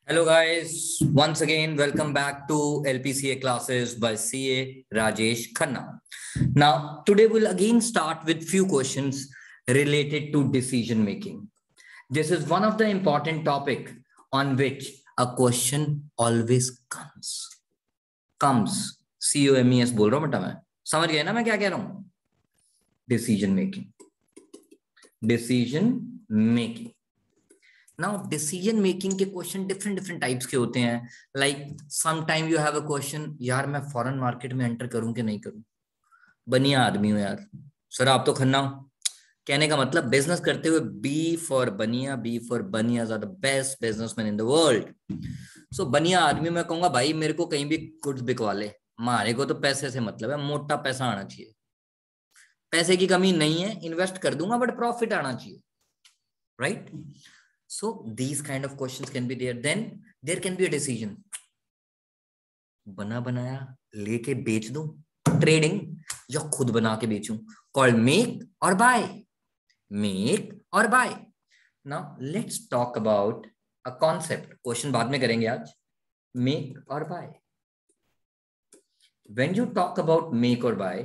Hello guys, once again welcome back to LPCA classes by CA Rajesh Khanna. Now today we'll again start with few questions related to decision making. This is one of the important topic on which a question always comes. COMES बोल रहा हूँ बेटा, मैं समझ गए ना मैं क्या कह रहा हूँ? Decision making. Now decision making के क्वेश्चन डिफरेंट टाइप्स के होते हैं. Like some time you have a question, यार मैं फॉरेन मार्केट में एंटर करूं कि नहीं करूं, बनिया आदमी हूं यार, सर आप तो खन्ना हो. कहने का मतलब बिजनेस करते हुए B for Baniya are the best businessman in the world. So Baniya आदमी मैं कहूंगा भाई मेरे को कहीं भी गुड्स बिकवा ले, हमारे को तो पैसे से मतलब है, मोटा पैसा आना चाहिए. पैसे की कमी नहीं है, इन्वेस्ट कर दूंगा बट प्रॉफिट आना चाहिए, right? So these kind of questions can be there. Then there can be a decision. बना बनाया लेके बेच दूं, ट्रेडिंग, या खुद बना के बेचूं, called make or buy. Make or buy. Now let's talk about a concept. Question बाद में करेंगे आज. Make or buy. When you talk about make or buy,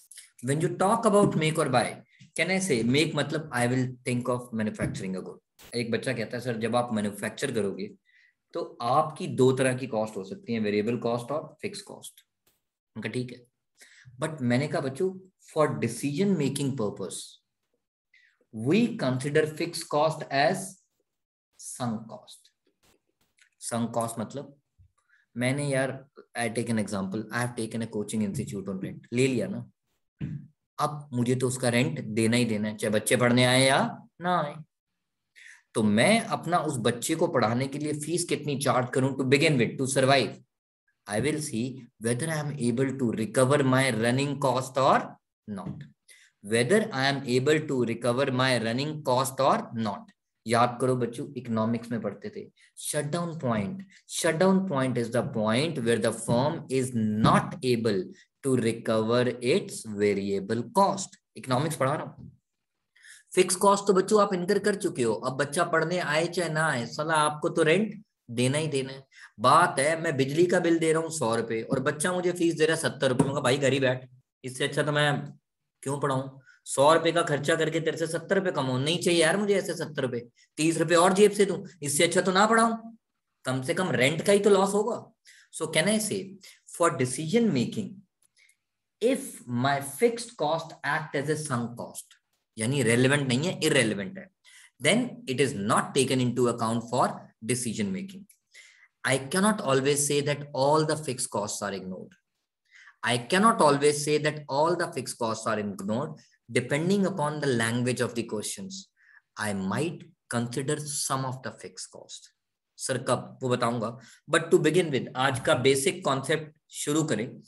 can I say make मतलब I will think of manufacturing a good. एक बच्चा कहता है sir जब आप मैन्युफैक्चर करोगे तो आपकी दो तरह की कॉस्ट हो सकती है, वेरिएबल कॉस्ट और फिक्स कॉस्ट. उनका ठीक है, बट मैंने कहा बच्चों for decision making purpose we consider fix cost as sunk cost. Sunk cost मतलब मैंने यार I take an example, I have taken a coaching institute on rent, ले लिया ना, अब मुझे तो उसका रेंट देना ही देना है, चाहे बच्चे पढ़ने आए या ना आए. तो मैं अपना उस बच्चे को पढ़ाने के लिए फीस कितनी चार्ज करूं to begin with, to survive. I will see whether I am able to recover my running cost और not. Whether I am able to recover my running cost और नॉट. याद करो बच्चों, इकोनॉमिक्स में पढ़ते थे shutdown point is the point where the firm is not able to recover its variable cost. Economics पढ़ा रहा हूं. फिक्स कॉस्ट तो बच्चों आप इनकर कर चुके हो, अब बच्चा पढ़ने आए चाहे ना आए, साला आपको तो रेंट देना ही देना है. बात है मैं बिजली का बिल दे रहा हूँ 100 रुपए और बच्चा मुझे फीस दे रहा है 70 रुपए. भाई घर ही बैठ, इससे अच्छा तो मैं क्यों पढ़ाऊं? 100 रुपए का खर्चा करके तेरे से 70 रुपए कमाऊं, नहीं चाहिए यार मुझे ऐसे 70 रुपए, 30 रुपए और जेब से दूं, इससे अच्छा तो ना पढ़ाऊं, कम से कम रेंट का ही तो लॉस होगा. सो can I say for decision making if my fixed cost act as a sunk cost, यानी रेलेवेंट नहीं है, इररेलेवेंट है, then it is not taken into account for decision making. I cannot always say that all the fixed costs are ignored. I cannot always say that all the fixed costs are ignored. Depending upon the language of the questions, I might consider some of the fixed cost. Sir कब वो बताऊंगा, but to begin with आज का basic concept शुरू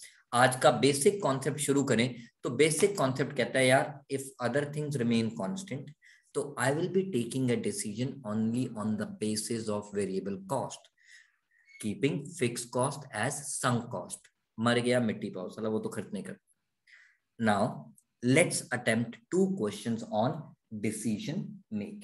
करें. तो basic concept कहता है यार if other things remain constant तो I will be taking a decision only on the basis of variable cost, keeping fixed cost as sunk cost. मर गया मिट्टी पाओ, साला वो तो खर्च नहीं कर. Now let's attempt 2 questions on decision making.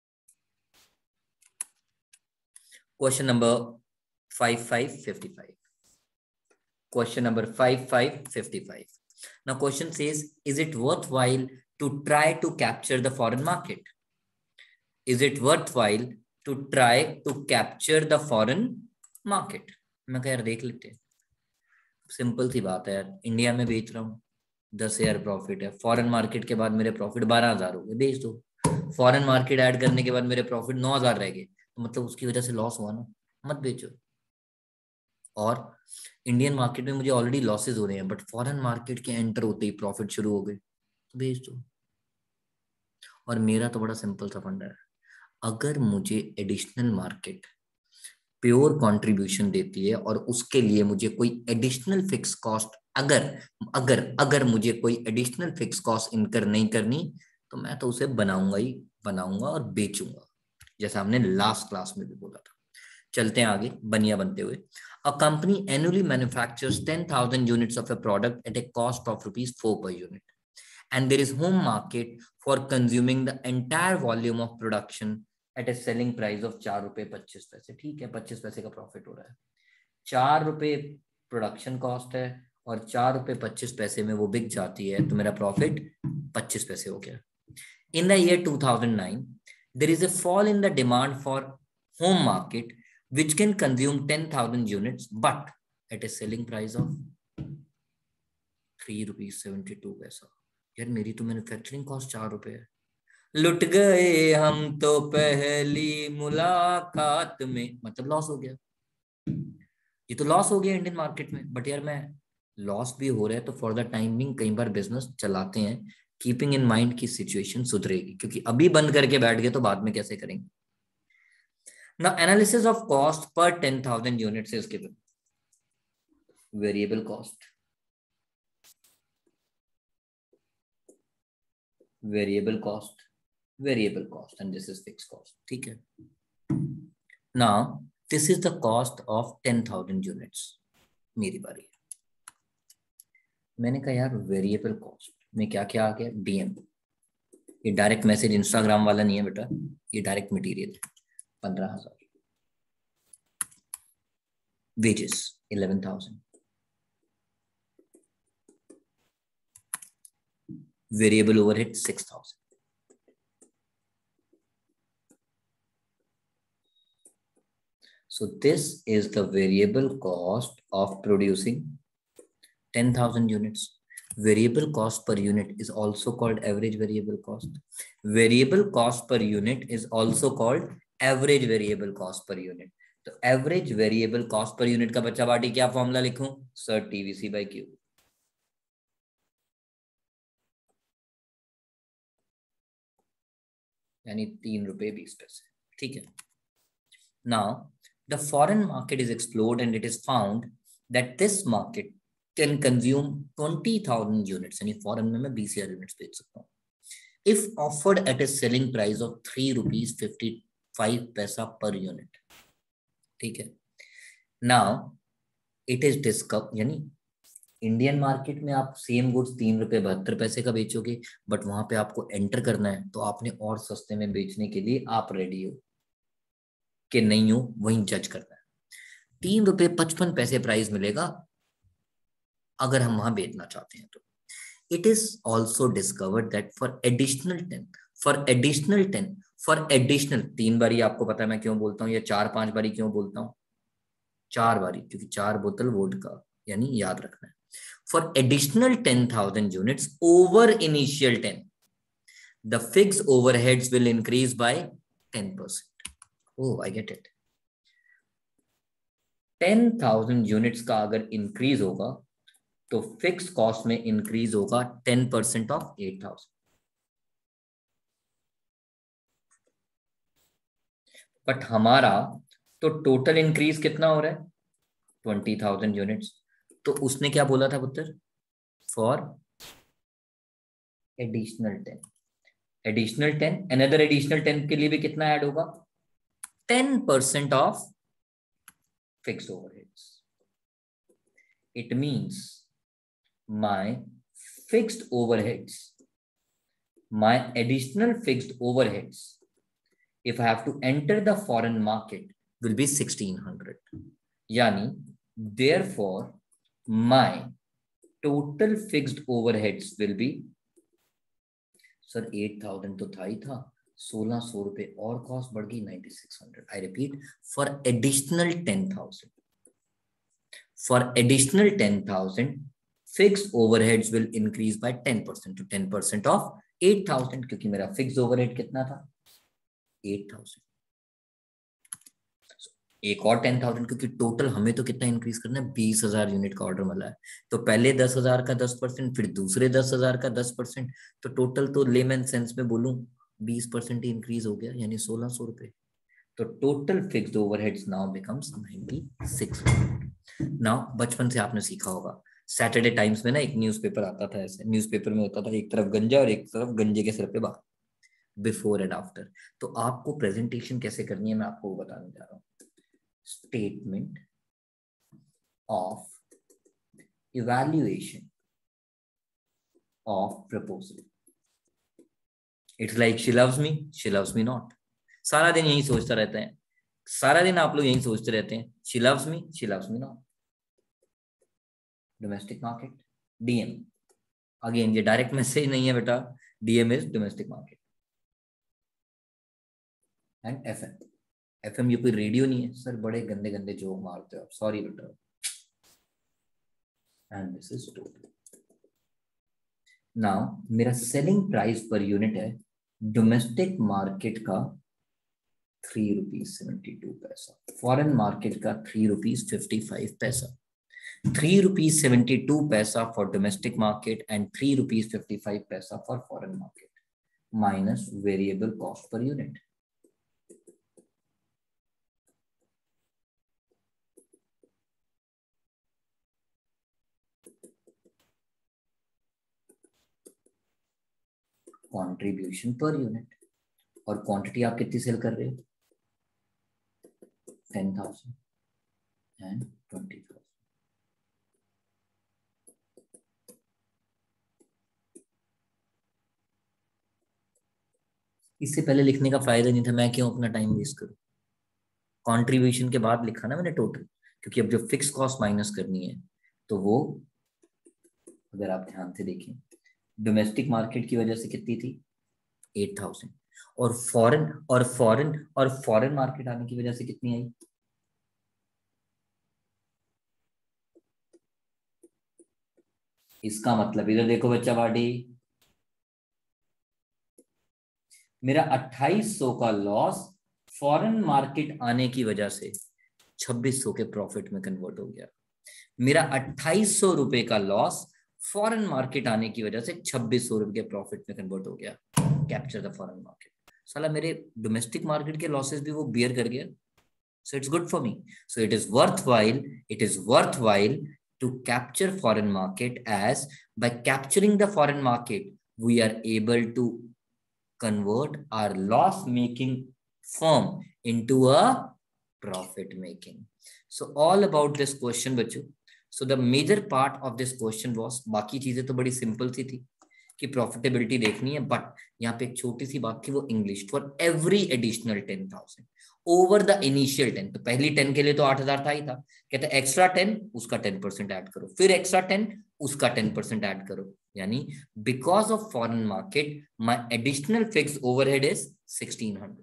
Question number 5555. Question number 5555. Now question says, is it worthwhile to try to capture the foreign market? Is it worthwhile to try to capture the foreign market? मैं कह यार देख लेते हैं, simple सी बात है यार, India में बेच रहा हूँ 10,000 प्रॉफिट है, फॉरेन मार्केट के बाद मेरे प्रॉफिट 12,000 हो गए, बेच दो. फॉरेन मार्केट ऐड करने के बाद मेरे प्रॉफिट 9,000 रह गए, तो मतलब उसकी वजह से लॉस हुआ ना, मत बेचो. और इंडियन मार्केट में मुझे ऑलरेडी लॉसेस हो रहे हैं, बट फॉरेन मार्केट के एंटर होते ही प्रॉफिट शुरू हो गए, तो बेच दो. और मेरा तो बड़ा सिंपल सा फंडा है, अगर मुझे एडिशनल मार्केट प्योर कंट्रीब्यूशन देती है और उसके लिए मुझे कोई एडिशनल फिक्स कॉस्ट अगर मुझे कोई एडिशनल फिक्स कॉस्ट इनकर नहीं करनी, तो मैं तो उसे बनाऊंगा और बेचूंगा, जैसा हमने लास्ट क्लास में भी बोला था. चलते हैं आगे बनिया बनते हुए. A company annually manufactures 10,000 units of a product at a cost of ₹4 per unit, and there is home market for consuming the entire volume of production at a selling price of 4 रुपये 25 पैसे, ठीक है 25 पैसे का profit हो रहा है। 4 रुपये प्रोडक्शन कॉस्ट है और 4 रुपये 25 पैसे में वो बिक जाती है, तो मेरा प्रॉफिट 25 पैसे हो गया। In the year 2009 there is a fall in the demand for home market which can consume 10,000 units but at a selling price of ₹3.72। यार मेरी तो मैन्युफैक्चरिंग कॉस्ट 4 रुपए है। लुट गए हम तो पहली मुलाकात में, मतलब लॉस हो गया। ये तो लॉस हो गया इंडियन मार्केट में, बट यार मैं लॉस भी हो रहा है तो फॉर द टाइमिंग कई बार बिजनेस चलाते हैं कीपिंग इन माइंड की सिचुएशन सुधरेगी, क्योंकि अभी बंद करके बैठ गए तो बाद में कैसे करेंगे। Now analysis of cost per 10,000 units is given. Variable cost, variable cost, variable cost, and this is fixed cost. ठीक है। Now this is the cost of 10,000 units. मेरी बारी है। मैंने कहा यार वेरिएबल कॉस्ट में क्या क्या आ गया, डीएम, ये डायरेक्ट मैसेज इंस्टाग्राम वाला नहीं है बेटा, ये direct material 15,000, wages 11,000, variable overhead 6,000. So this is the variable cost of producing 10,000 units. Variable cost per unit is also called average variable cost. Variable cost per unit is also called average variable cost per unit. तो average variable cost per unit का बच्चा बाटी क्या formula लिखूं sir, TVC by Q, यानी ₹3.20, ठीक है। Now the foreign market is explored and it is found that this market can consume 20,000 units, यानी foreign में मैं 20,000 यूनिट्स बेच सकता हूँ, if offered at a selling price of ₹3.55 per unit, ठीक है। Now it is discovered, यानी Indian market में आप सेम गुड्स ₹3.72 का बेचोगे, बट वहां पे आपको एंटर करना है तो आपने और सस्ते में बेचने के लिए आप रेडी हो कि नहीं हो, वहीं जज करना है। ₹3.55 प्राइस मिलेगा अगर हम वहां बेचना चाहते हैं तो। It is also discovered that for additional 3 बारी, आपको पता है मैं क्यों बोलता हूँ, या 4-5 बारी क्यों बोलता हूँ, 4 बारी, क्योंकि 4 बोतल वोडका, यानी याद रखना है। For additional 10,000 units over initial 10, the fix overheads will increase by 10%। Oh I get it. 10,000 units का अगर इंक्रीज होगा तो फिक्स कॉस्ट में इंक्रीज होगा 10% ऑफ 8,000। बट हमारा तो टोटल इंक्रीज कितना हो रहा है 20,000 यूनिट्स, तो उसने क्या बोला था पुत्र, फॉर एडिशनल 10 अनदर एडिशनल 10 के लिए भी कितना ऐड होगा, 10% of fix overheads. It means my fixed overheads, my additional fixed overheads, if I have to enter the foreign market, will be 1,600. Yani, therefore, my total fixed overheads will be, sir 8,000 तो था ही था, 1,600 रुपए और cost बढ़ गई 9,600. I repeat, for additional 10,000, for additional 10,000, fixed overheads will increase by 10% to 10% of 8,000, क्योंकि मेरा fix overhead कितना था 8,000, एक और 10,000, क्योंकि टोटल हमें तो कितना इंक्रीज करना है, 20,000 यूनिट का ऑर्डर मिला है, तो पहले 10,000 का 10%, फिर दूसरे 10,000 का 10%, तो टोटल तो लेमन सेंस में बोलूं 20% ही इंक्रीज हो गया, यानी 1,600 रुपए। तो total fixed overheads now becomes 9,600। Now बचपन से आपने सीखा होगा, सैटरडे टाइम्स में ना एक न्यूज़पेपर आता था, ऐसे न्यूज़पेपर में होता था एक तरफ गंजा और एक तरफ गंजे के सिर पे बात, बिफोर एंड आफ्टर। तो आपको प्रेजेंटेशन कैसे करनी है मैं आपको बताने जा रहा हूँ। Statement of evaluation of proposal, it's like she loves me not, सारा दिन यही सोचता रहता है, सारा दिन आप लोग यही सोचते रहते हैं, she loves me not. Domestic market, DM, again ये डायरेक्ट मैसेज नहीं है बेटा, DM is domestic market. And FM, FM ये कोई रेडियो नहीं है सर, बड़े गंदे गंदे जोक मारते हो आप, सॉरी बेटा। And this is total. Now मेरा सेलिंग प्राइस पर यूनिट है डोमेस्टिक मार्केट का ₹3.72, फॉरेन मार्केट का ₹3.55, ₹3.72 for domestic market and ₹3.55 for foreign market, minus variable cost per unit. Contribution per unit, और क्वांटिटी आप कितनी सेल कर रहे हो, 10,000 and 20,000। इससे पहले लिखने का फायदा नहीं था, मैं क्यों अपना टाइम वेस्ट करूं। कंट्रीब्यूशन के बाद लिखा ना मैंने टोटल, क्योंकि अब जो फिक्स कॉस्ट माइनस करनी है तो वो, अगर आप ध्यान से देखें, डोमेस्टिक मार्केट की वजह से कितनी थी 8,000, और फॉरेन मार्केट आने की वजह से कितनी आई, इसका मतलब इधर देखो बच्चा बाडी, मेरा 2800 का लॉस फॉरेन मार्केट आने की वजह से 2600 के प्रॉफिट में कन्वर्ट हो गया। मेरा 2800 रुपए का लॉस फॉरेन मार्केट आने की वजह से 2600 रुपए के प्रॉफिट में कन्वर्ट हो गया। Capture the foreign market. साला मेरे डोमेस्टिक मार्केट के लॉसेस भी वो बियर कर गया, so it's good for me. So it is worthwhile to capture foreign market, as by capturing the foreign market we are able to convert our loss making firm into a profit making. So all about this question बच्चों। So the major part of this question was, बाकी चीजें तो बड़ी simple सी थी कि profitability देखनी है, but यहाँ पे एक छोटी सी बात थी, वो English, for every additional 10,000 over the initial 10, तो पहली 10 के लिए तो 8,000 था ही था, कहते एक्स्ट्रा 10 उसका 10% ऐड करो, फिर एक्स्ट्रा 10 उसका 10% ऐड करो, यानी because of foreign market my additional fix overhead is 1,600।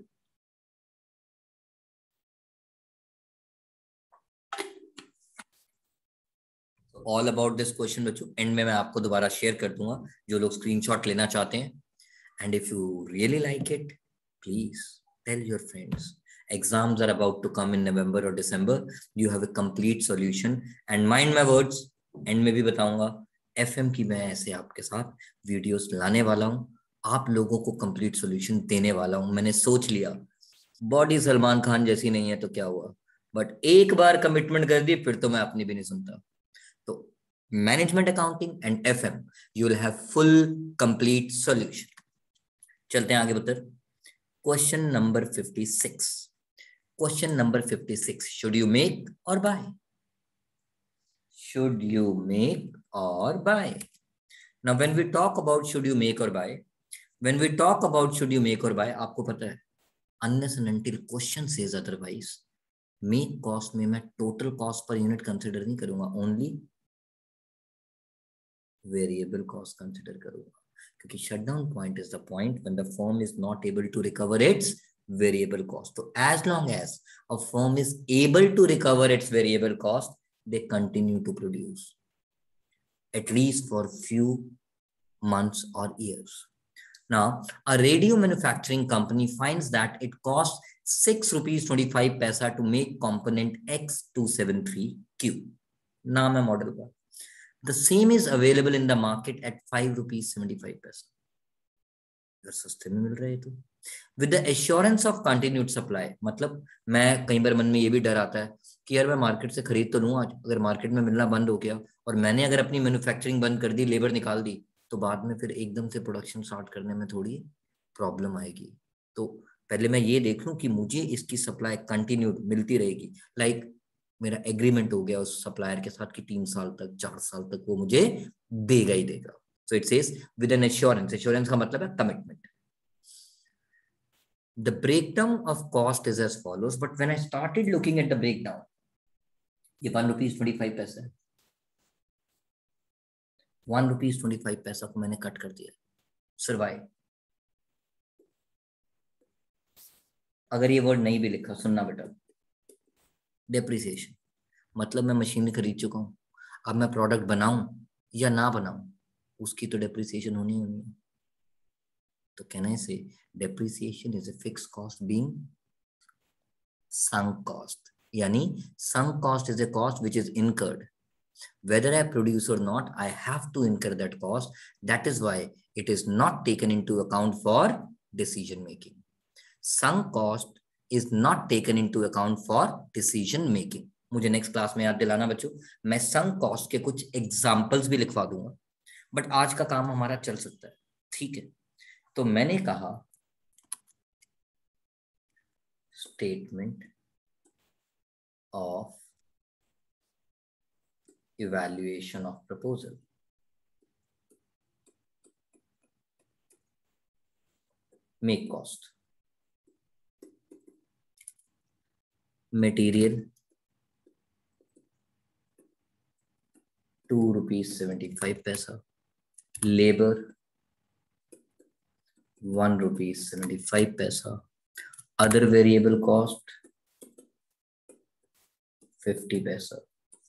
All about this question बच्चों, एंड में मैं आपको दोबारा शेयर कर दूंगा जो लोग स्क्रीनशॉट लेना चाहते हैं। And if you really like it, please tell your friends. Exams are about to come in November or December. You have a complete solution. And mind my words, end में भी बताऊंगा, FM की मैं ऐसे आपके साथ वीडियोस लाने वाला हूं, आप लोगों को कंप्लीट सॉल्यूशन देने वाला हूं। मैंने सोच लिया, बॉडी सलमान खान जैसी नहीं है तो क्या हुआ, बट एक बार कमिटमेंट कर दी फिर तो मैं अपनी भी नहीं सुनता। तो management accounting and FM, you will have full complete solution. चलते हैं आगे बतर। Question number 56। Question number 56. Should you make or buy? Should you make or buy? Now, when we talk about should you make or buy, आपको पता है, unless and until question says otherwise, make cost में मैं total cost per unit consider नहीं करूंगा, only variable cost consider करूंगा, क्योंकि shutdown point is the point when the firm is not able to recover its variable cost. So as long as a firm is able to recover its variable cost, they continue to produce, at least for few months or years. Now, a radio manufacturing company finds that it costs ₹6.25 to make component X273Q. नाम है model का। The same is available in the market at ₹5.75. सस्ते में मिल रहे तो with the assurance of continued supply, मतलब मैं कई बार मन में ये भी डर आता है कि यार मैं मार्केट से खरीद तो लूँ आज, अगर मार्केट में मिलना बंद हो गया और मैंने अगर अपनी मैन्युफैक्चरिंग बंद कर दी, लेबर निकाल दी, तो बाद में फिर एकदम से प्रोडक्शन स्टार्ट करने में थोड़ी प्रॉब्लम आएगी। तो पहले मैं ये देख लूँ कि मुझे इसकी सप्लाई कंटिन्यूड मिलती रहेगी, लाइक मेरा एग्रीमेंट हो गया उस सप्लायर के साथ कि 3 साल तक 4 साल तक वो मुझे देगा ही देगा। So it says with an assurance, assurance का मतलब है commitment. The breakdown of cost is as follows, but when I started looking at the breakdown, ये ₹1.25 है, ₹1.25 को मैंने कट कर दिया. Survive. अगर ये वर्ड नहीं भी लिखा, सुनना बेटा, डेप्रिसिएशन मतलब मैं मशीनरी खरीद चुका हूं, अब मैं प्रोडक्ट बनाऊं या ना बनाऊं, उसकी तो डेप्रिसिएशन होनी है. तो can I say depreciation is a fix cost being sunk cost, यानी sunk cost is a cost which is incurred. Whether I produce or not, I have to incur that cost. That is why it is not taken into account for decision making. Sunk cost is not taken into account for decision making. मुझे next class में याद दिलाना बच्चों, मैं sunk cost के कुछ examples भी लिखवा दूंगा, बट आज का काम हमारा चल सकता है. ठीक है, तो मैंने कहा statement of evaluation of proposal. Make cost. Material ₹2.75. Labor ₹1.75. Other variable cost 50 paisa.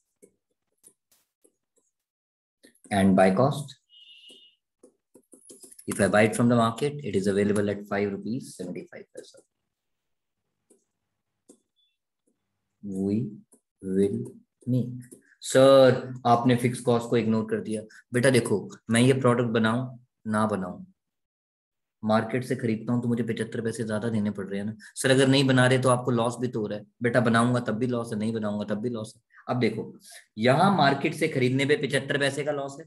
And buy cost, if I buy it from the market, it is available at ₹5.75. We will make. Sir आपने fix cost को ignore कर दिया. बेटा देखो, मैं ये product बनाऊं ना बनाऊं, मार्केट से खरीदता हूं तो मुझे 75 पैसे ज्यादा देने पड़ रहे हैं ना. सर अगर नहीं बना रहे तो आपको लॉस भी तो हो रहा है. बेटा बनाऊंगा तब भी लॉस है, नहीं बनाऊंगा तब भी लॉस है. अब देखो, यहां मार्केट से खरीदने पे 75 पैसे का लॉस है,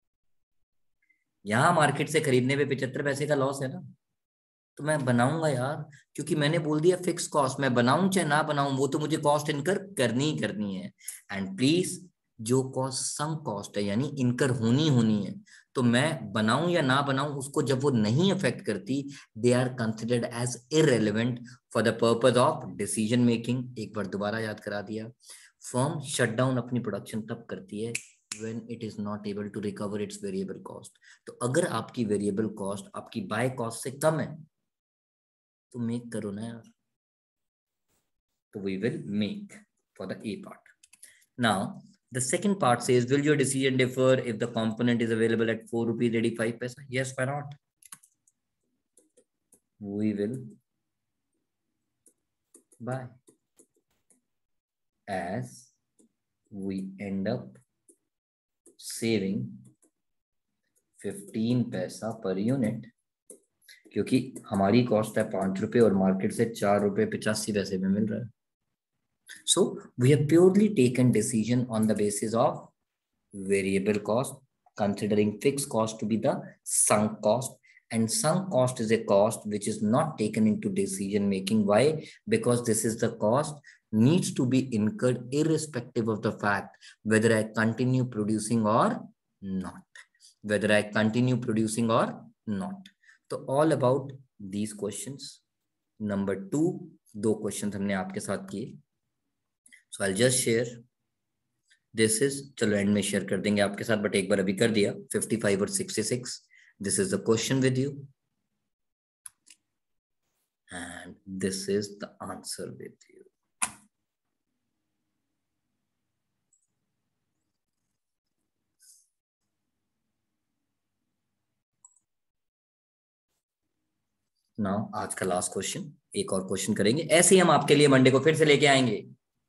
यहां मार्केट से खरीदने पे 75 पैसे का लॉस है ना, तो मैं बनाऊंगा यार, क्योंकि मैंने बोल दिया फिक्स कॉस्ट, मैं बनाऊं चाहे ना बनाऊं वो तो मुझे कॉस्ट इनकर करनी ही करनी है. एंड प्लीज, जो कॉस्ट सम कॉस्ट है यानी इनकर होनी है, तो मैं बनाऊं या ना बनाऊं उसको जब वो नहीं अफेक्ट करती, they are considered as irrelevant for the purpose of decision making. एक बार दोबारा याद करा दिया, फर्म शट डाउन अपनी प्रोडक्शन तब करती है when it is not able to recover its variable cost. तो अगर आपकी वेरिएबल कॉस्ट आपकी बाय कॉस्ट से कम है तो मेक करो ना यार. तो we will make for the A part. Now the second part says, will your decision differ if the component is available at ₹4.85? Yes, why not? We will buy, as we end up saving 15 पैसा per unit, क्योंकि हमारी cost है ₹5 और market से ₹4.85 में मिल रहा है. So we have purely taken decision on the basis of variable cost, considering fixed cost to be the sunk cost, and sunk cost is a cost which is not taken into decision making. Why? Because this is the cost needs to be incurred irrespective of the fact whether I continue producing or not. Whether I continue producing or not. So all about these questions. Number 2, 2 questions हमने आपके साथ किए. So I'll just share. This is, चलो end में share कर देंगे आपके साथ, बट एक बार अभी कर दिया. 55 और 66. This is the question with you. And this is the answer with you. Now आज का लास्ट क्वेश्चन, एक और क्वेश्चन करेंगे, ऐसे ही हम आपके लिए मंडे को फिर से लेके आएंगे.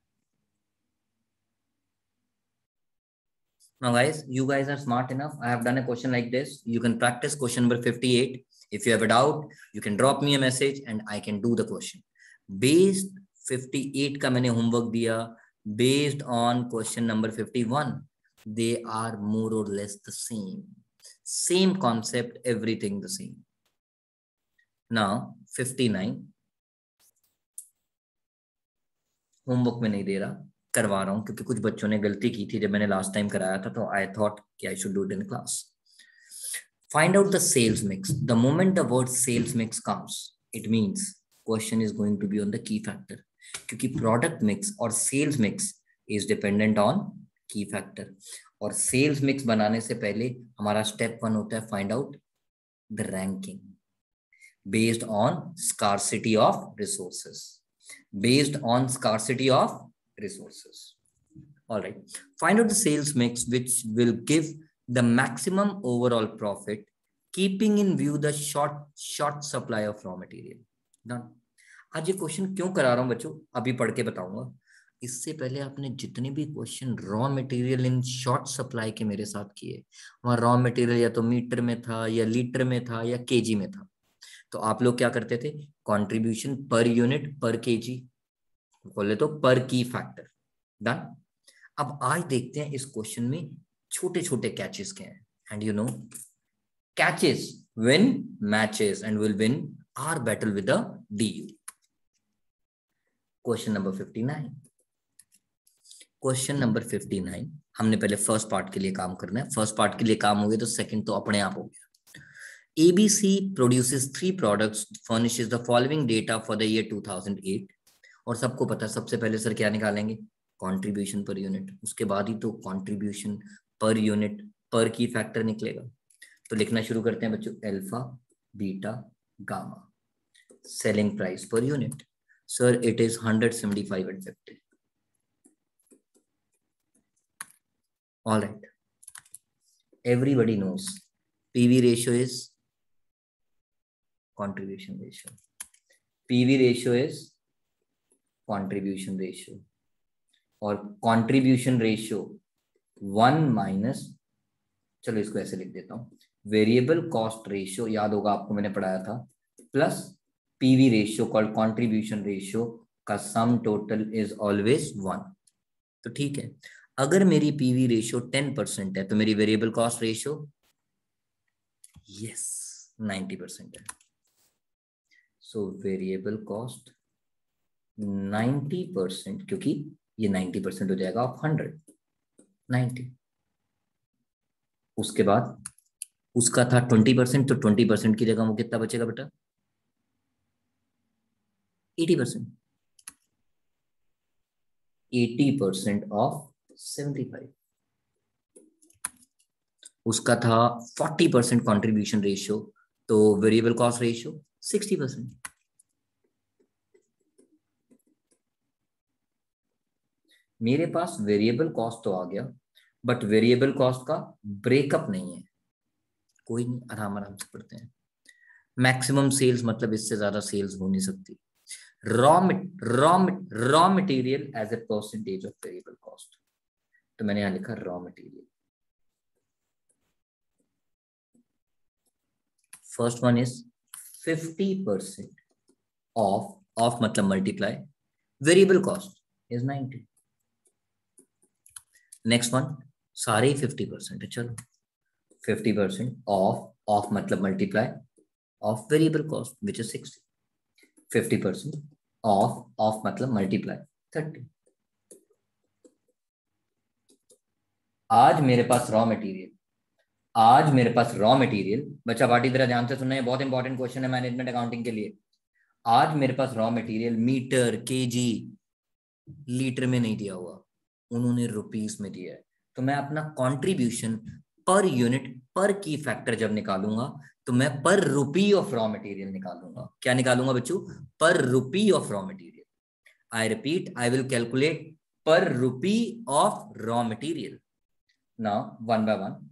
Now guys, you guys are smart enough. I have done a question like this. You can practice question number 58. If you have a doubt, you can drop me a message and I can do the question. Based 58 का मैंने homework दिया, based on question number 51. They are more or less the same. Same concept, everything the same. Now 59. Homework में नहीं दे रहा, करवा रहा हूं क्योंकि कुछ बच्चों ने गलती की थी जब मैंने लास्ट टाइम कराया था, तो आई थॉट कि I should do it in class. Find out the sales mix. The moment the word sales mix comes, it means question is going to be on the key factor, क्योंकि product mix और sales mix is dependent on key factor. और sales mix बनाने से पहले हमारा step 1 होता है find out the ranking based on scarcity of resources, based on scarcity of resources. All right, find out the sales mix which will give the maximum overall profit, keeping in view the short supply of raw material. Done. आज ये question क्यों करा रहा हूं बच्चों, अभी पढ़ के बताऊंगा। इससे पहले आपने जितने भी question raw material in short supply के मेरे साथ किए, वहां रॉ मटेरियल या तो मीटर में था या लीटर में था या केजी में था। तो आप लोग क्या करते थे, कंट्रीब्यूशन पर यूनिट पर केजी बोले तो पर की फैक्टर। डन। अब आज देखते हैं इस क्वेश्चन में छोटे छोटे कैचेस क्या हैं। And you know catches win matches and will win our battle with the DU। Question number 59। Question number 59 हमने पहले फर्स्ट पार्ट के लिए काम करना है। फर्स्ट पार्ट के लिए काम हो गया तो सेकंड तो अपने आप हो गया। ABC produces 3 products, furnishes the following data for the year 2008। और सबको पता है सबसे पहले सर क्या निकालेंगे, कंट्रीब्यूशन पर यूनिट, उसके बाद ही तो कंट्रीब्यूशन पर यूनिट पर की फैक्टर निकलेगा। तो लिखना शुरू करते हैं बच्चों, alpha beta gamma. Selling price per unit, sir it is 175 and 50। All right, everybody knows PV ratio is contribution ratio. PV ratio is contribution ratio, और contribution ratio 1 माइनस, चलो इसको ऐसे लिख देता हूं, वेरिएबल कॉस्ट रेशियो, याद होगा आपको मैंने पढ़ाया था, plus PV ratio called contribution ratio का सम टोटल इज ऑलवेज 1। तो ठीक है, अगर मेरी पीवी रेशियो 10% है तो मेरी वेरिएबल कॉस्ट रेशियो यस 90% है। सो वेरिएबल कॉस्ट 90%, क्योंकि ये 90% हो जाएगा ऑफ 100, 90। उसके बाद उसका था 20%, तो 20% की जगह वो कितना बचेगा बेटा, 80%। 80% ऑफ 75। उसका था 40% कंट्रीब्यूशन रेशियो, तो वेरिएबल कॉस्ट रेशियो 60%। मेरे पास वेरिएबल कॉस्ट तो आ गया, बट वेरिएबल कॉस्ट का ब्रेकअप नहीं है। कोई नहीं, आराम आराम से पढ़ते हैं। मैक्सिमम सेल्स मतलब इससे ज्यादा सेल्स हो नहीं सकती। Raw material as a percentage of variable cost, तो मैंने यहां लिखा raw material. First one is 50% of मतलब multiply, variable cost is 90। Next one, सारे ही 50% है, चलो 50% ऑफ मतलब multiply of variable cost which is 60। 50% of मतलब मल्टीप्लाई 30। आज मेरे पास रॉ मटेरियल, बच्चा पार्टी तरह ध्यान से सुनना है, बहुत इंपॉर्टेंट क्वेश्चन है मैनेजमेंट अकाउंटिंग के लिए। आज मेरे पास raw material metre KG litre में नहीं दिया हुआ, उन्होंने रुपीस में दिया है। तो मैं अपना कंट्रीब्यूशन पर यूनिट पर की फैक्टर जब निकालूंगा तो मैं पर रुपी ऑफ रॉ मटेरियल निकालूंगा। क्या निकालूंगा बच्चों, per rupee of raw material. I repeat, I will calculate per rupee of raw material. Now one by one,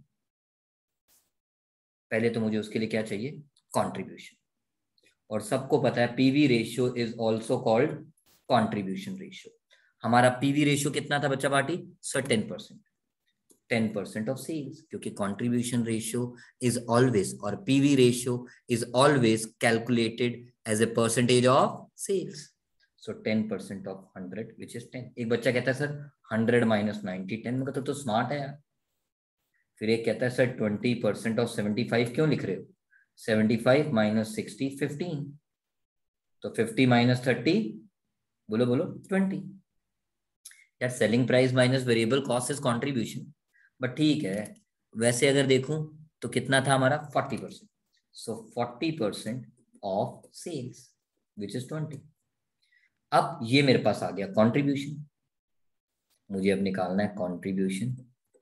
पहले तो मुझे उसके लिए क्या चाहिए, कंट्रीब्यूशन। और सबको पता है PV ratio is also called contribution ratio. हमारा पीवी रेशियो कितना था बच्चा पार्टी, सर 10%। 10% ऑफ सेल्स, क्योंकि कंट्रीब्यूशन रेशियो इज ऑलवेज और PV ratio is always calculated as a percentage of sales. So 10% of 100 which is 10। एक बच्चा कहता है सर 100 माइनस 90 10, मैं कहता तो स्मार्ट है यार। फिर एक कहता है सर 20% ऑफ 75 क्यों लिख रहे हो, 75 माइनस 60 15, तो 50 माइनस 30 बोलो बोलो 20। यार selling price minus variable cost is contribution, but ठीक है। वैसे अगर देखूं तो कितना था हमारा 40%, so 40% of sales which is 20। अब ये मेरे पास आ गया कंट्रीब्यूशन, मुझे अब निकालना है contribution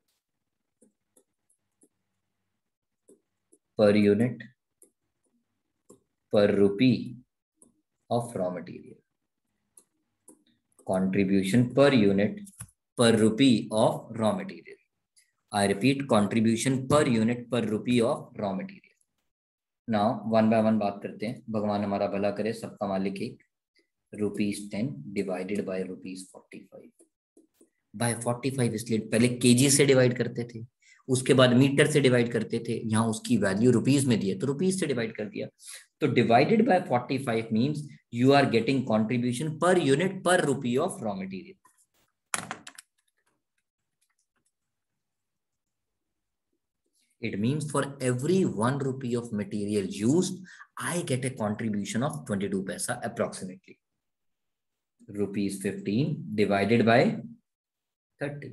per unit per rupee of raw material, contribution per unit per rupee of raw material. I repeat, contribution per unit per rupee of raw material. Now one by one बात करते हैं, भगवान हमारा भला करे, सबका मालिक एक। ₹10 डिवाइडेड बाय ₹45 बाय 45, इसलिए पहले केजी से डिवाइड करते थे, उसके बाद मीटर से डिवाइड करते थे, यहाँ उसकी वैल्यू रुपीज में दी है तो रुपीज से डिवाइड कर दिया। तो divided by 45 means you are getting contribution per unit per rupee of raw material. It means for every 1 rupee of material used, I get a contribution of 22 paisa approximately. ₹15 divided by 30,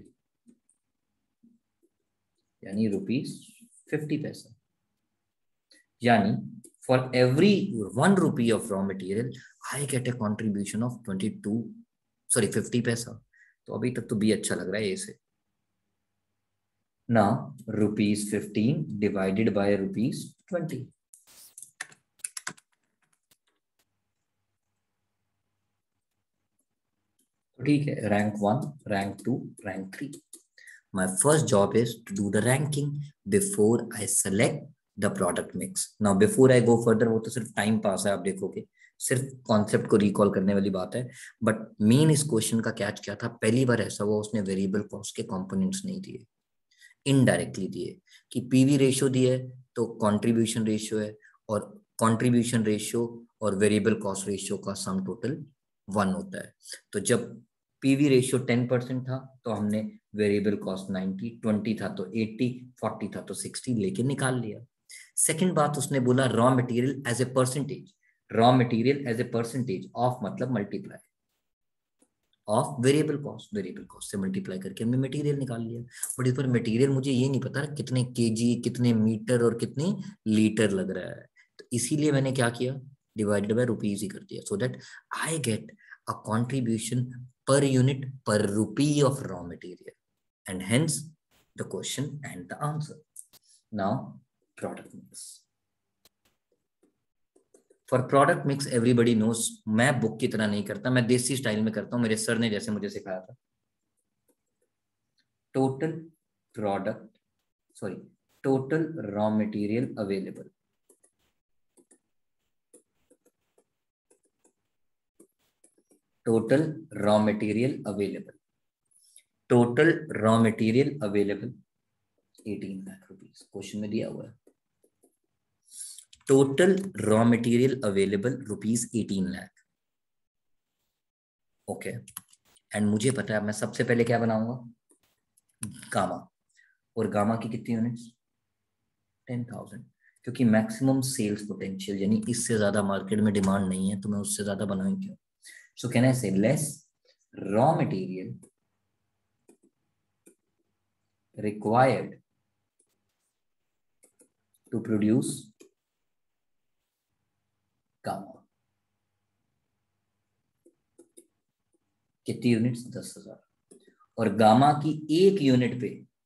यानी ₹50 पैसा, यानी for every 1 rupee of raw material, I get a contribution of 50 पैसा। तो अभी तक तो भी अच्छा लग रहा है ऐसे। Now ₹15 divided by ₹20, ठीक है। Rank 1, rank 2, rank 3। My first job is to do the ranking before I select the product mix. Now before I go further, वो तो सिर्फ टाइम पास है, आप देखोगे सिर्फ कॉन्सेप्ट को रिकॉल करने वाली बात है। बट मेन इस क्वेश्चन का कैच क्या था, पहली बार ऐसा हुआ उसने वेरिएबल कॉस्ट के कंपोनेंट्स नहीं दिए, इनडायरेक्टली दिए कि पीवी रेशियो दिए तो कंट्रीब्यूशन रेशियो है, और कंट्रीब्यूशन रेशियो और वेरिएबल कॉस्ट रेशियो का सम टोटल 1 होता है। तो जब पीवी रेशियो 10% था तो हमने वेरिएबल कॉस्ट 90, 20 था तो 80, 40 था तो 60 लेके निकाल लिया। सेकंड बात उसने बोला raw material as a percentage, raw material as a percentage of मतलब मल्टीप्लाई ऑफ वेरिएबल कॉस्ट से मल्टीप्लाई करके हमने मटेरियल निकाल लिया। बट इस पर मटेरियल मुझे ये नहीं पता कितने केजी, कितने मीटर और कितने लीटर लग रहा है, तो इसीलिए मैंने क्या किया, डिवाइडेड बाय रुपीज ही कर दिया, so that I get a contribution per unit per rupee of raw material, and hence the question and the answer. Now product mix. For product mix everybody knows, मैं book की तरह नहीं करता, मैं देसी स्टाइल में करता हूं, मेरे सर ने जैसे मुझे सिखाया था। Total raw material available, total raw material available 18 lakh rupees, question में दिया हुआ है। Total raw material available ₹18 lakh, okay. And मुझे पता है मैं सबसे पहले क्या बनाऊंगा, गामा, और गामा की कितनी यूनिट्स, 10,000, क्योंकि मैक्सिमम सेल्स पोटेंशियल, यानी इससे ज्यादा मार्केट में डिमांड नहीं है तो मैं उससे ज्यादा बनाऊं क्यों। सो can I say less raw material required to produce gamma, कितनी यूनिट्स, 10,000, और गामा की एक यूनिट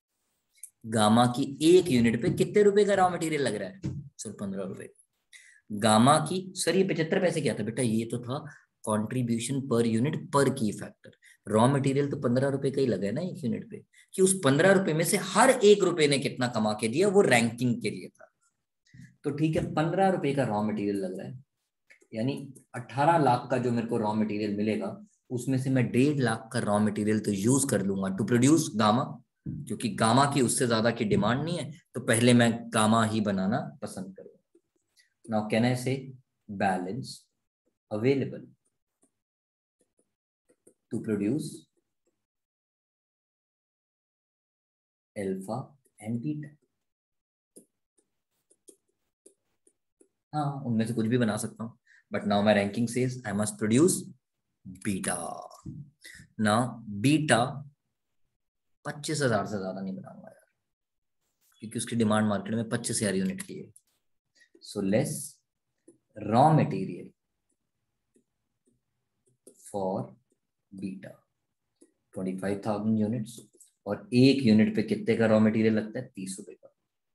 पे कितने रुपए का रॉ मटेरियल लग रहा है, सिर्फ 15 रुपए। गामा की सर ये 75 पैसे क्या था बेटा, ये तो था कंट्रीब्यूशन पर यूनिट पर की फैक्टर, रॉ मटेरियल तो 15 रुपए का ही लगा है ना एक यूनिट पे, कि उस 15 रुपए में से हर 1 रुपए ने कितना कमा के दिया वो रैंकिंग के लिए था। तो ठीक है, 15 रुपए का रॉ मटेरियल लग रहा है, यानी 18 लाख का जो मेरे को रॉ मटेरियल मिलेगा उसमें से मैं 1.5 लाख का रॉ मटेरियल तो यूज कर लूंगा टू प्रोड्यूस गामा, क्योंकि गामा की उससे ज्यादा की डिमांड नहीं है तो पहले मैं गामा ही बनाना पसंद करूंगा। Now can I say balance available to produce alpha and beta, हाँ उनमें से कुछ भी बना सकता हूं, but now my ranking says I must produce beta. Now beta 25,000 से ज्यादा नहीं बनाऊंगा यार, क्योंकि उसकी डिमांड मार्केट में 25,000 यूनिट की है। So less raw material for beta 25,000 units, और एक यूनिट पे कितने का रॉ मटेरियल लगता है? 30 रुपए का।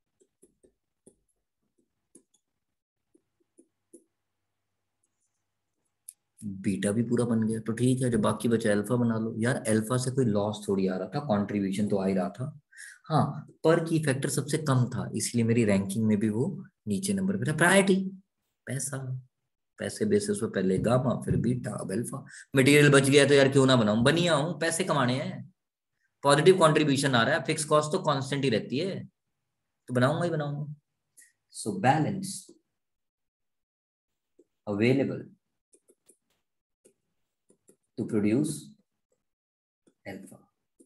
बीटा भी पूरा बन गया, तो ठीक है, जो बाकी बचा अल्फा बना लो। यार अल्फा से कोई लॉस थोड़ी आ रहा था, कंट्रीब्यूशन तो आ ही रहा था। हाँ, पर की फैक्टर सबसे कम था, इसलिए मेरी रैंकिंग में भी वो नीचे नंबर पे था। प्रायोरिटी पैसा, पैसे बेसिस पे पहले गामा फिर बीटा अब अल्फा। मटेरियल बच गया तो यार क्यों ना बनाऊं, बनिया हूं, पैसे कमाने हैं, पॉजिटिव कंट्रीब्यूशन आ रहा है, फिक्स कॉस्ट तो कांस्टेंट ही रहती है, तो बनाऊंगा ही बनाऊंगा। So balance available to produce alpha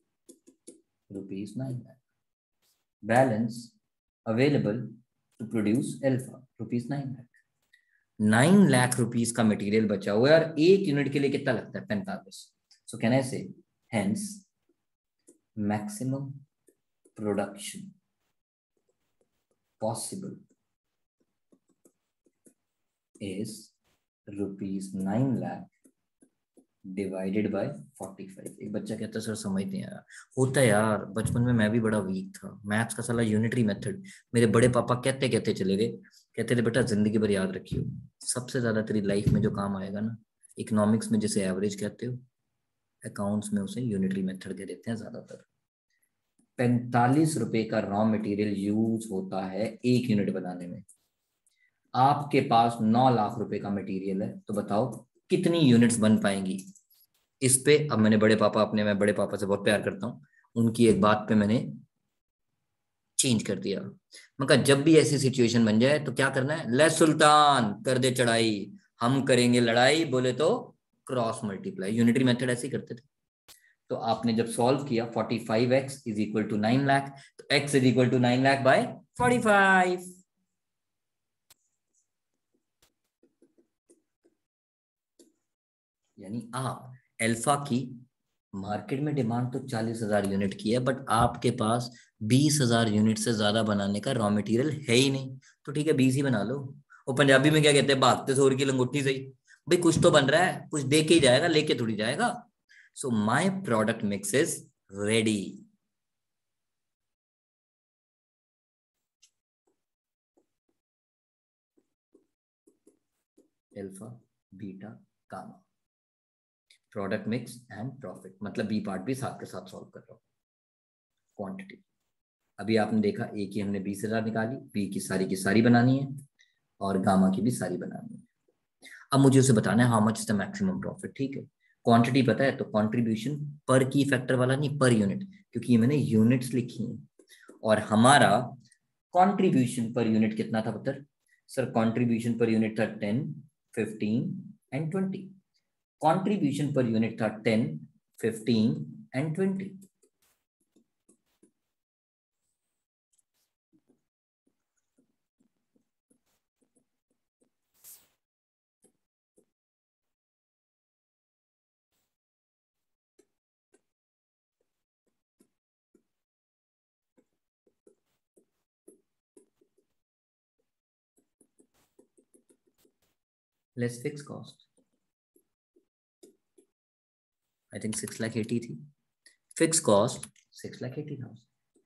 ₹9 lakh. Balance available to produce alpha ₹9 lakh. 9 lakh rupees का मटेरियल बचा हुआ है, और एक यूनिट के लिए कितना लगता है? 45। सो can I say hence maximum production possible is ₹9 lakh divided by 45। एक बच्चा कहता है सर समझ नहीं आया। होता है यार, बचपन में मैं भी बड़ा वीक था मैथ्स का, साला यूनिटरी मेथड। मेरे बड़े पापा कहते कहते चले गए, कहते थे बेटा जिंदगी भर याद रखियो, सबसे ज्यादा तेरी लाइफ में जो काम आएगा ना, इकोनॉमिक्स में जिसे एवरेज कहते हो, अकाउंट्स में उसे यूनिटरी मेथड कह देते हैं ज्यादातर। 45 रुपए का रॉ मटेरियल यूज होता है एक यूनिट बनाने में। आपके पास 9 लाख रुपए का मटेरियल है, तो बताओ कितनी यूनिट्स बन पाएंगी? इस पे अब मैंने बड़े पापा, अपने मैं बड़े पापा से बहुत प्यार करता हूँ, उनकी एक बात पे मैंने चेंज कर दिया। मैं कहा जब भी ऐसी सिचुएशन बन जाए तो क्या करना है, ले सुल्तान कर दे चढ़ाई, हम करेंगे लड़ाई, बोले तो क्रॉस मल्टीप्लाई। यूनिटरी मेथड ऐसे ही करते थे। तो आपने जब सॉल्व किया 45x is equal to 9 lakh, तो x is equal to 9 lakh by 45। यानी आप अल्फा की मार्केट में डिमांड तो 40,000 यूनिट की है, बट आपके पास 20,000 यूनिट से ज्यादा बनाने का रॉ मटेरियल है ही नहीं, तो ठीक है 20 ही बना लो। वो पंजाबी में क्या कहते हैं, भागते सोर की लंगोटी सही। भाई कुछ तो बन रहा है, कुछ दे के ही जाएगा, लेके थोड़ी जाएगा। So my product mix is ready. Alpha beta gamma, product mix and profit, मतलब बी पार्ट भी साथ के साथ सॉल्व कर रहा हूं। क्वांटिटी अभी आपने देखा, ए की हमने 20,000 निकाली, बी की सारी बनानी है, और गामा की भी सारी बनानी है। अब मुझे उसे बताना है how much is the maximum profit. ठीक है, क्वांटिटी पता है, तो कंट्रीब्यूशन पर की फैक्टर वाला नहीं, पर यूनिट, क्योंकि ये मैंने यूनिट्स लिखी हैं। और हमारा कंट्रीब्यूशन पर यूनिट कितना था पुत्र? सर कंट्रीब्यूशन पर यूनिट था 10, 15 एंड 20। कंट्रीब्यूशन पर यूनिट था 10, 15 and 20। Less fix cost, I think 6,80,000 थी। Fix cost 6,80,000।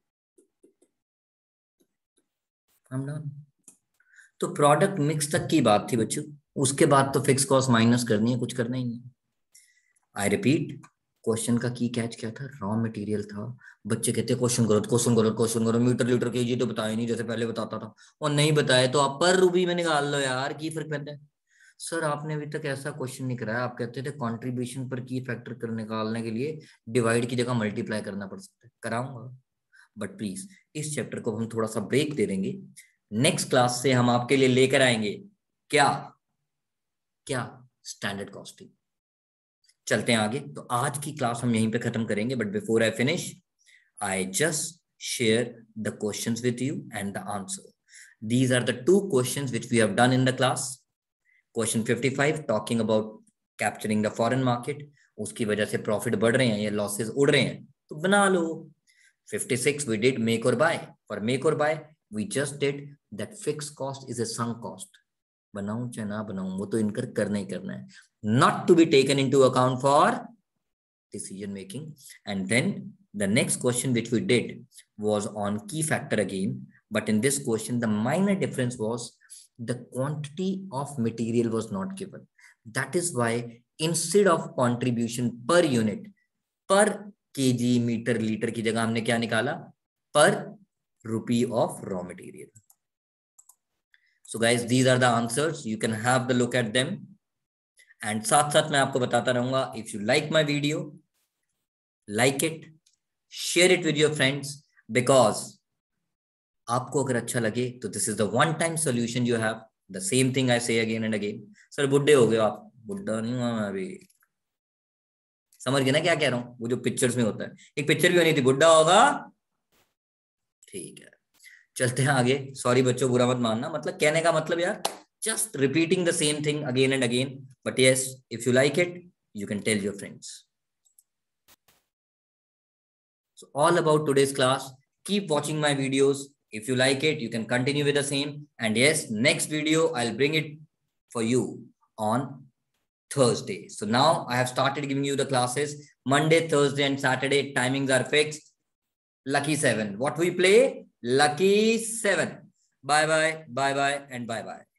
हम डन। तो प्रोडक्ट मिक्स तक की बात थी बच्चों, उसके बाद तो फिक्स कॉस्ट माइनस करनी है, कुछ करना ही नहीं। आई रिपीट, क्वेश्चन का की कैच क्या था? रॉ मटेरियल था। बच्चे कहते क्वेश्चन करो क्वेश्चन करो क्वेश्चन करो, मीटर लीटर केजी तो बताया नहीं जैसे पहले बताता था, और नहीं बताए तो आप पर रूपी में निकाल लो यार, की फर्क पड़ता है? सर आपने अभी तक ऐसा क्वेश्चन नहीं कराया, आप कहते थे कंट्रीब्यूशन पर की फैक्टर कर निकालने के लिए डिवाइड की जगह मल्टीप्लाई करना पड़ सकता है, कराऊंगा। बट प्लीज इस चैप्टर को हम थोड़ा सा ब्रेक दे देंगे, नेक्स्ट क्लास से हम आपके लिए लेकर आएंगे क्या क्या स्टैंडर्ड कॉस्टिंग। चलते हैं आगे। तो आज की क्लास हम यहीं पे खत्म करेंगे, but before I finish I just share the questions with you and the answer. These are the two questions which we have done in the class. Question 55 talking about capturing the foreign market, उसकी वजह से profit बढ़ रहे हैं या losses उड़ रहे हैं, तो बना लो। 56 we did make or buy. For make or buy we just did that fixed cost is a sunk cost. बनाऊं चाहे ना बनाऊं, वो तो इनकर करना ही करना है. Not to be taken into account for decision making. And then the next question which we did was on key factor again, but in this question the minor difference was the quantity of material was not given. That is why instead of contribution per unit, per kg meter liter की जगह हमने क्या निकाला, per rupee of raw material. So guys, these are the answers. You can have the look at them. And साथ साथ मैं आपको बताता रहूंगा, if you like my video, like it, share it with your friends, because आपको अगर अच्छा लगे तो this is the one time solution you have. The same thing I say again and again. Sir बुड्ढे हो गए आप. बुड्ढा नहीं हुआ मैं अभी. समझ गए ना क्या कह रहा हूँ? वो जो पिक्चर्स में होता है, एक पिक्चर भी होनी थी, बुड्ढा होगा. ठीक है, चलते हैं आगे. सॉरी बच्चों, बुरा मत मानना. मतलब कहने का मतलब यार, just repeating the same thing again and again. But yes, if you like it, you can tell your friends. So all about today's class. Keep watching my videos. If you like it, you can continue with the same. And yes, next video, I'll bring it for you on Thursday. So now I have started giving you the classes. Monday, Thursday, and Saturday. Timings are fixed. Lucky 7. What we play? Lucky 7. Bye-bye, bye-bye, and bye-bye.